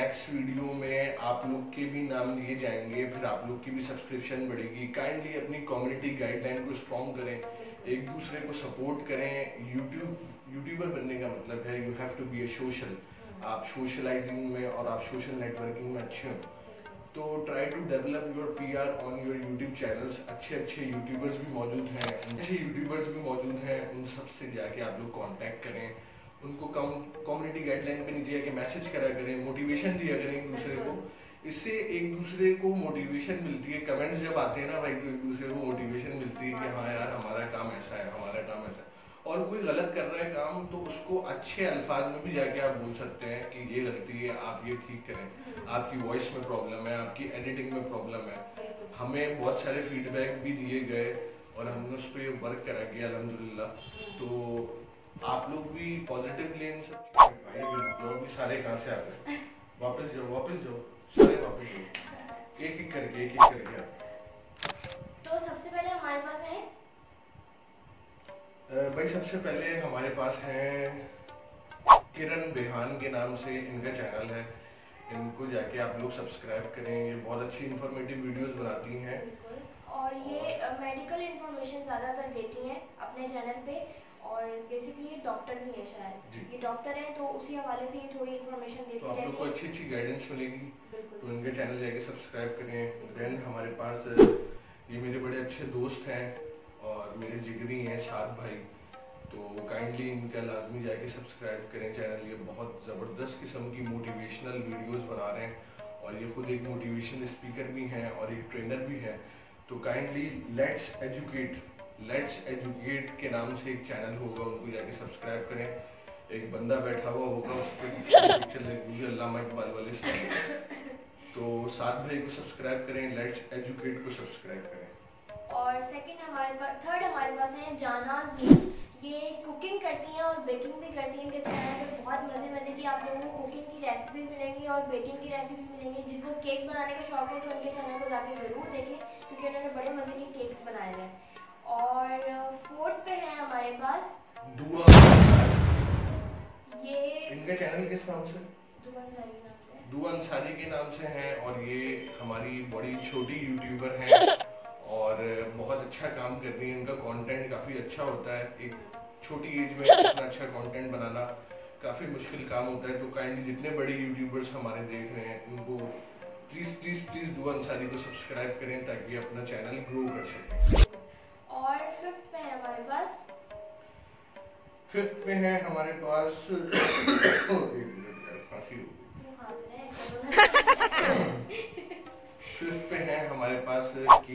Next video में आप लोग के भी नाम लिए जाएंगे, फिर आप लोग की भी सब्सक्रिप्शन बढ़ेगी। काइंडली अपनी कम्युनिटी गाइडलाइन को स्ट्रॉन्ग करें, एक दूसरे को सपोर्ट करें। यूट्यूबर बनने का मतलब है you have to be a social. आप सोशलाइजिंग में और आप सोशल नेटवर्किंग में अच्छे हो तो try to develop your PR on your YouTube channels. अच्छे अच्छे यूट्यूबर्स भी मौजूद हैं, उन सब से जाके आप लोग कांटेक्ट करें, उनको कम्युनिटी गाइडलाइन पे नीचे जाके मैसेज करा करें, मोटिवेशन दिया करें एक दूसरे को। इससे एक दूसरे को मोटिवेशन मिलती है। कमेंट्स जब आते हैं ना भाई, तो एक दूसरे को मोटिवेशन मिलती है कि हाँ यार हमारा काम ऐसा है, हमारा काम ऐसा है। और कोई गलत कर रहा है काम तो उसको अच्छे अल्फाज में भी जाके आप बोल सकते हैं कि ये गलती है, आप ये ठीक करें, आपकी वॉइस में प्रॉब्लम है, आपकी एडिटिंग में प्रॉब्लम है। हमें बहुत सारे फीडबैक भी दिए गए और हमने उस पर वर्क करा किया अल्हम्दुलिल्लाह। तो आप लोग भी पॉजिटिव लें सब। भाई भी सारे कहाँ से आ गए, वापस जाओ सारे वापस जाओ, एक एक करके आप। तो सबसे पहले हमारे पास है भाई, सबसे पहले हमारे पास हैं किरण बेहान के नाम से इनका चैनल है। इनको जाके आप लोग सब्सक्राइब करें, ये बहुत अच्छी इंफॉर्मेटिव वीडियोस बनाती हैं और ये मेडिकल इंफॉर्मेशन ज़्यादातर देती हैं अपने चैनल पे। और बेसिकली ये डॉक्टर भी है, शायद ये डॉक्टर है, तो उसी हवाले से ये थोड़ी इंफॉर्मेशन देती है। तो आप लोग को अच्छी अच्छी गाइडेंस मिलेगी, तो इनके चैनल जाके सब्सक्राइब करें। देन हमारे पास ये मेरे बड़े अच्छे दोस्त हैं और मेरे जिगरी हैं साथ भाई, तो काइंडली इनका लाजमी जाके सब्सक्राइब करें चैनल। ये बहुत ज़बरदस्त किस्म की मोटिवेशनल वीडियोस बना रहे हैं और ये खुद एक मोटिवेशनल स्पीकर भी हैं और एक ट्रेनर भी हैं। तो काइंडली लेट्स एजुकेट के नाम से एक चैनल होगा, उनको जाके सब्सक्राइब करें। एक बंदा बैठा हुआ होगा, उस पर पिक्चर लगी अल्लामा इकबाल वाले से। तो साथ भाई को सब्सक्राइब करें, लेट्स एजुकेट को सब्सक्राइब करें। और थर्ड हमारे पास है जानाज भी। ये कुकिंग करती हैं और बेकिंग भी करती हैं। इनके चैनल पे बहुत मज़े की आप लोगों को कुकिंग की रेसिपीज मिलेंगी और बेकिंग की रेसिपीज मिलेंगी। जिनको केक बनाने का शौक है तो उनके चैनल को जाके ज़रूर देखें, क्योंकि उन्होंने बड़े मज़े के केक्स बनाए हुए हैं। और फोर्थ पे है हमारे पास ये इनका चैनल किस नाम से? दुआ अंसारी के नाम से हैं और ये हमारी बड़ी छोटी यूट्यूबर हैं और बहुत अच्छा काम कर रही है। इनका कंटेंट काफ़ी अच्छा होता है। एक छोटी एज में इतना अच्छा कंटेंट बनाना काफ़ी मुश्किल काम होता है। तो काइंडली जितने बड़े यूट्यूबर्स हमारे देख रहे हैं उनको प्लीज़ दुआ अंसारी को सब्सक्राइब करें ताकि अपना चैनल ग्रो कर सकें। और फिफ्थ पे है हमारे पास फिफ्थ पे है हमारे पास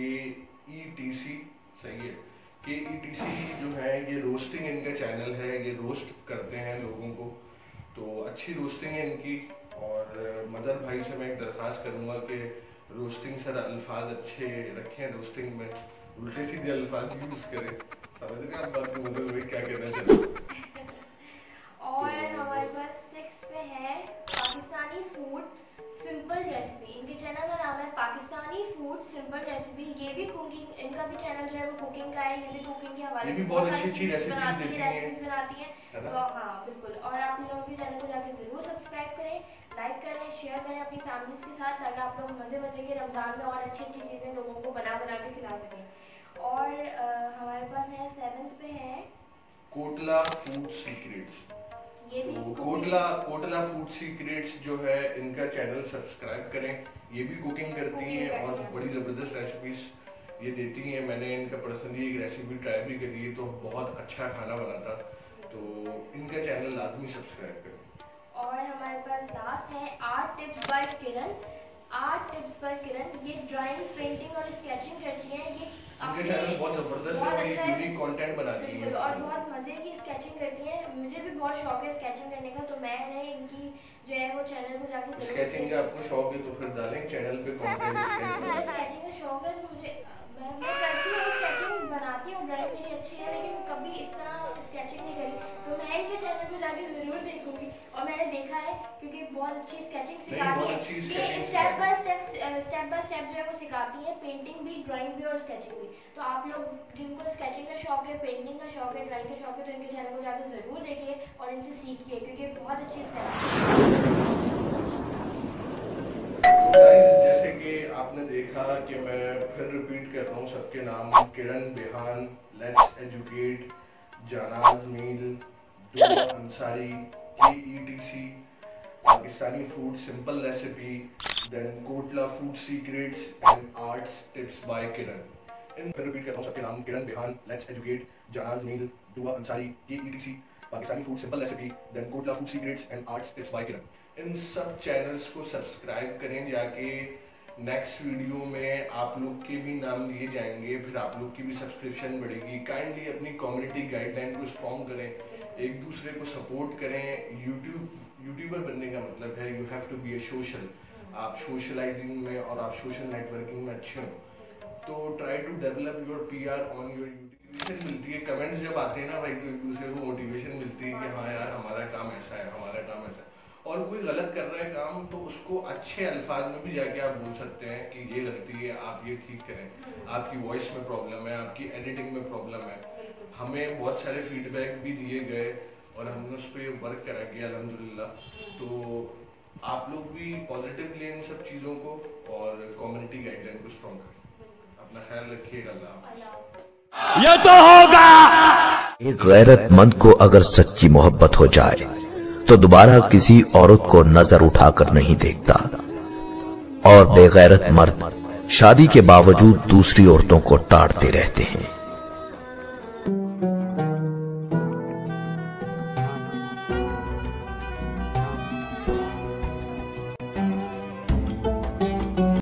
KETC। सही है, KETC जो है ये रोस्टिंग इनका चैनल है। ये रोस्ट करते हैं लोगों को, तो अच्छी रोस्टिंग है इनकी। और मदर भाई से मैं एक दरख्वास्त करूंगा कि रोस्टिंग सर अल्फाज अच्छे रखें, रोस्टिंग में उल्टे सीधे अल्फाज यूज करें। समझ गए आप बात को, मदर भाई क्या कहना चाहते हैं। और हमारे पास 6 पे है पाकिस्तानी फूड सिंपल रेसिपी। इनके चैनल का नाम है पाकिस्तानी फूड सिंपल रेसिपी। ये भी कुकिंग, इनका भी चैनल जो है वो कुकिंग का है। ये भी कुकिंग के हवाले से बहुत अच्छी रेसिपीज बनाती है। तो हाँ बिल्कुल, और आप इन लोगों के चैनल को जाके जरूर सब्सक्राइब करें, लाइक करें, शेयर करें अपनी फैमिलीज के साथ, ताकि आप लोग मजे के रमजान में और अच्छी चीजें लोगों को बना के खिला सकें। और हमारे पास है 7th पे है कोटला फूड सीक्रेट्स। ये भी कोटला फूड सीक्रेट्स जो है इनका चैनल सब्सक्राइब करें। ये भी कुकिंग करती हैं और बड़ी ज़बरदस्त रेसिपीज ये देती हैं। मैंने इनका पर्सनली एक रेसिपी ट्राई भी करी है, तो बहुत अच्छा खाना बनाता। तो इनका चैनल लाजमी सब्सक्राइब करें। और हमारे पास लास्ट है आर्ट टिप्स बाय किरण। ये ड्राइंग, पेंटिंग और स्केचिंग करती हैं। ये इनका चैनल बहुत ज़बरदस्त है और एक यूनिक कंटेंट बनाती हैं और बहुत मजे की स्केचिंग करती हैं। मुझे भी बहुत शौक है स्केचिंग करने का, तो मैंने इनकी जो है वो चैनल को जाके स्केचिंग का आपको शौक है तो फिर डालें चैनल पे कंटेंट। स्केचिंग का शौक है तो मुझे मैं करती हूँ, स्केचिंग बनाती हूँ, ड्राइंग मेरी अच्छी है, लेकिन कभी इस तरह स्केचिंग नहीं करी। तो मैं इनके चैनल को जाके जरूर देखूंगी। और मैंने देखा है क्योंकि बहुत अच्छी स्केचिंग सिखाती है। ये स्टेप बाय स्टेप जो है वो सिखाती है, पेंटिंग भी, ड्राइंग भी और स्केचिंग भी। तो आप लोग जिनको स्केचिंग का शौक है, पेंटिंग का शौक है, ड्राइंग का शौक है, तो इनके चैनल को जाके जरूर देखिए और इनसे सीखिए, क्योंकि बहुत अच्छी स्केचिंग। जैसे कि आपने देखा कि मैं फिर रिपीट कर रहा हूँ सबके नाम, किरण बेहान, लेट्स एजुकेट, जानाज मील, Dua Ansari, KETC, Pakistani food simple recipe, then Kotla food secrets and arts tips by Kiran. फिर रिपीट कर रहा हूँ सबके नाम, किरण बेहान, लेट्स एजुकेट, जानाज मील, Dua Ansari, KETC, Pakistani food simple recipe, then Kotla food secrets and arts tips by Kiran. इन सब चैनल्स को सब्सक्राइब करें जाके। नेक्स्ट वीडियो में आप लोग के भी नाम लिए जाएंगे, फिर आप लोग की भी सब्सक्रिप्शन बढ़ेगी। काइंडली अपनी कम्युनिटी गाइडलाइन को स्ट्रॉन्ग करें, एक दूसरे को सपोर्ट करें। यूट्यूबर बनने का मतलब है you have to be a social. आप सोशलाइजिंग में और आप सोशल नेटवर्किंग में अच्छे हो तो try to develop your PR on your YouTube. मिलती है कमेंट्स जब आते हैं ना भाई, तो एक दूसरे को मोटिवेशन मिलती है कि हाँ यार हमारा काम ऐसा है, हमारा काम ऐसा है। और कोई गलत कर रहा है काम तो उसको अच्छे अल्फाज में भी जाके आप बोल सकते हैं कि ये गलती है, आप ये ठीक करें, आपकी वॉइस में प्रॉब्लम है, आपकी एडिटिंग में प्रॉब्लम है। हमें बहुत सारे फीडबैक भी दिए गए और हमने उस पर वर्क करा किया अल्हम्दुलिल्लाह। तो आप लोग भी पॉजिटिव लें इन सब चीज़ों को और कम्युनिटी गाइडलाइन को स्ट्रॉन्ग करें। अपना ख्याल रखिएगा। अल्लाह ये तो होगा। एक गैरतमंद को अगर सच्ची मोहब्बत हो जाए तो दोबारा किसी औरत को नजर उठाकर नहीं देखता, और बेगैरत मर्द शादी के बावजूद दूसरी औरतों को ताड़ते रहते हैं।